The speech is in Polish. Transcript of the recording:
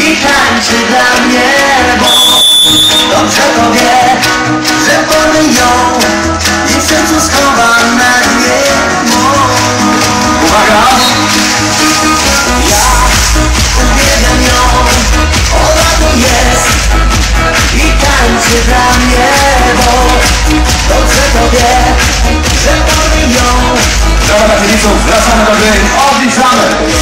tańczy dla mnie, bo dobrze to wie, że wolny ją i w sercu schowa na dnie. Uwaga! Ja uwielbiam ją, ona tu jest i tańczy dla mnie, bo dobrze to wie, że wolny ją. Brawa dla kibiców, wracamy do gry, odliczamy!